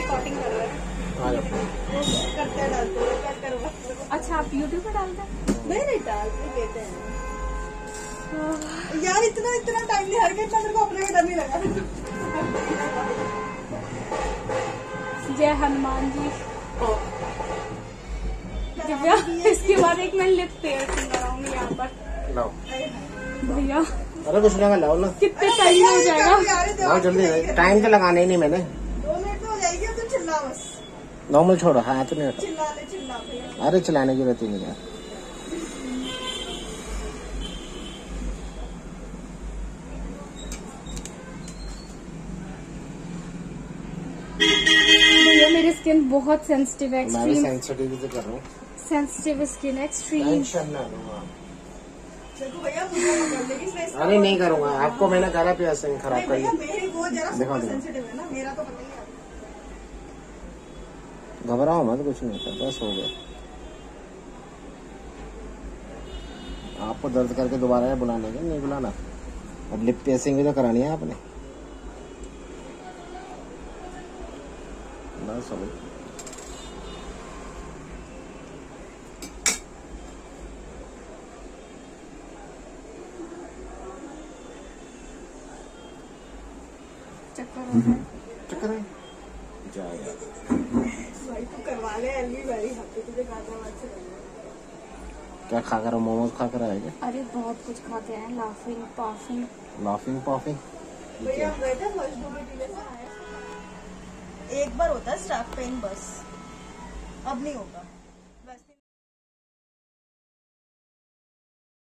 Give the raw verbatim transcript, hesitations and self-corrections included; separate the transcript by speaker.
Speaker 1: Recording कर रहे हैं। करते डालते क्या करवा। अच्छा आप यूट्यूब पे डालते हैं? नहीं नहीं डालते कहते हैं यार। इतना इतना टाइम नहीं हर इतना मेरे को अपने में डर नहीं लगा। जय हनुमान जी। दिव्या इसके बाद एक मैं लिप पेयर्सिंग कराऊंगी यहाँ पर। भैया
Speaker 2: अरे कुछ लगा लाओ ना।
Speaker 1: कितने टाइम हो जाएगा?
Speaker 2: बहुत जल्दी टाइम तो लगाने ही नहीं मैंने।
Speaker 1: दो मिनट तो हो जाएगी अब तो चिल्ला बस।
Speaker 2: नॉर्मल छोड़ो हाँ तो नहीं।
Speaker 1: चिल्ला ले चिल्ला भैया।
Speaker 2: अरे चलाने की रहती नहीं यार।
Speaker 1: भैया मेरी स्किन बहुत सेंसिटिव है।
Speaker 2: मैं भी सेंसिटिव से कर रहा हूँ।
Speaker 1: Sensitive skin extreme.
Speaker 2: टेंशन ना लूंगा।
Speaker 1: भैया
Speaker 2: अरे नहीं करूँगा। आपको मैंने कहा पियासिंग खराब कर दी।
Speaker 1: देखो सेंसिटिव है ना मेरा तो पता ही है।
Speaker 2: घबराओ मत कुछ नहीं होता बस हो गया। आपको दर्द करके दोबारा बुलाने का नहीं बुलाना। अब लिप पियर्सिंग भी तो करानी है आपने। बस हो गई।
Speaker 1: चक्कर
Speaker 2: चक्कर है जाएगा।
Speaker 1: भाई तू करवा ले अलवी वाली हाथी तुझे गाजर से।
Speaker 2: क्या खा कर मोमोज खा कर आएगा?
Speaker 1: अरे बहुत कुछ खाते हैं। लाफिंग पाफिंग
Speaker 2: लाफिंग पाफिंग
Speaker 1: भैया हम गए थे फर्स्ट से आए। एक बार होता है स्टाफ पेन बस अब नहीं होगा।